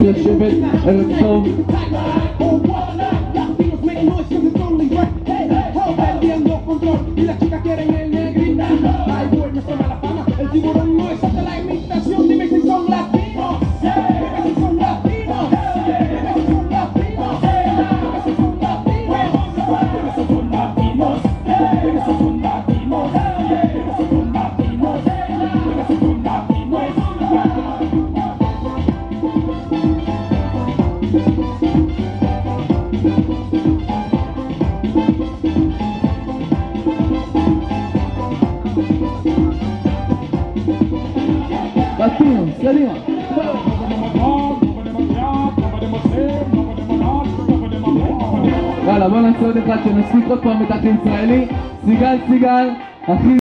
לשבת, ערב טוב. Latinos, latinos. יאללה, בוא נעשה עוד אחד שנספיק עוד פעם את הכי ישראלי. סיגל, אחי